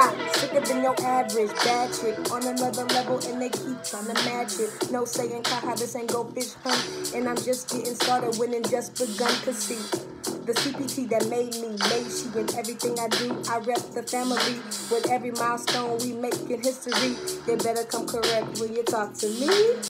Sicker than your average. Bad chick on another level and they keep trying to match it. No saying kaha, this ain't go fish hunt. And I'm just getting started when it just begun to see. The CPT that made me, made she in everything I do. I rep the family with every milestone we make in history. They better come correct when you talk to me.